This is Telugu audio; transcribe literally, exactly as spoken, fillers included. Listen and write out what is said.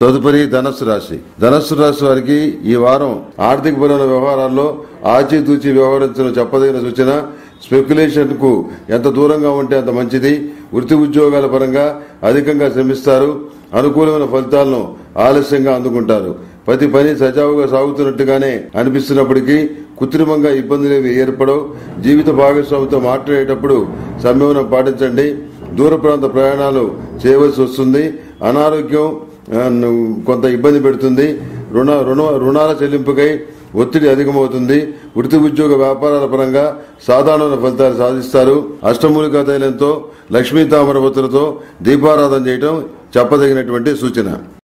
తదుపరి ధనస్సు రాశి. ధనస్సు రాశి వారికి ఈ వారం ఆర్థిక పరమైన వ్యవహారాల్లో ఆచితూచి వ్యవహరించడం చెప్పదగిన సూచన. స్పెక్యులేషన్ కు ఎంత దూరంగా ఉంటే అంత మంచిది. వృత్తి ఉద్యోగాల పరంగా అధికంగా శ్రమిస్తారు. అనుకూలమైన ఫలితాలను ఆలస్యంగా అందుకుంటారు. ప్రతి పని సజావుగా సాగుతున్నట్టుగానే అనిపిస్తున్నప్పటికీ కృత్రిమంగా ఇబ్బందులు ఏర్పడవు. జీవిత భాగస్వామితో మాట్లాడేటప్పుడు సంయమనం పాటించండి. దూర ప్రాంత ప్రయాణాలు చేయవలసి వస్తుంది. అనారోగ్యం కొంత ఇబ్బంది పెడుతుంది. రుణ రుణ రుణాల చెల్లింపుకై ఒత్తిడి అధికమవుతుంది. వృత్తి ఉద్యోగ వ్యాపారాల పరంగా సాధారణ ఫలితాలు సాధిస్తారు. అష్టమూలికా తైలంతో లక్ష్మీ తామర ఒత్తులతో దీపారాధన చేయడం చెప్పదగినటువంటి సూచన.